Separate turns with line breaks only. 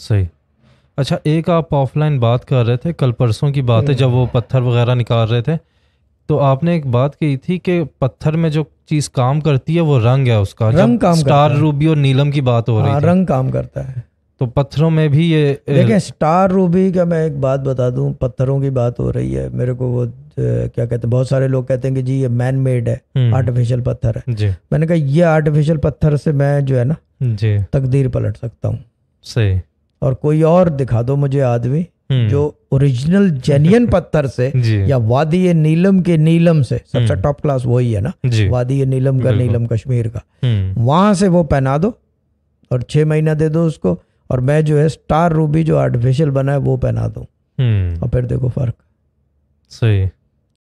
सही। अच्छा, एक आप ऑफलाइन बात कर रहे थे, कल परसों की बात है, जब वो पत्थर वगैरह निकाल रहे थे, तो आपने एक बात कही थी कि पत्थर में जो चीज़ काम करती है वो रंग है उसका,
रंग
जब
काम
स्टार
करता है।
रूबी और नीलम की बात हो रही
हाँ,
थी।
रंग काम करता है।
तो पत्थरों में भी ये
देखें, स्टार रूबी का मैं एक बात बता दूं, पत्थरों की बात हो रही है, मेरे को वो क्या कहते हैं, बहुत सारे लोग कहते हैं कि जी ये मैन मेड है, आर्टिफिशियल पत्थर है।
जी
मैंने कहा ये आर्टिफिशियल पत्थर से मैं जो है ना
जी
तकदीर पलट सकता हूँ।
सही।
और कोई और दिखा दो मुझे आदमी जो
हम्म
ओरिजिनल जेन्युइन पत्थर से,
जी
या वादी ए नीलम के नीलम से, सबसे टॉप क्लास वही है ना,
जी
वादी ए नीलम का,
बिल्कुल।
नीलम कश्मीर का,
हम्म
वहां से वो पहना दो और 6 महीना दे दो उसको, और मैं जो है स्टार रूबी जो आर्टिफिशियल बना है वो पहना दूं, और फिर देखो फर्क।
सही।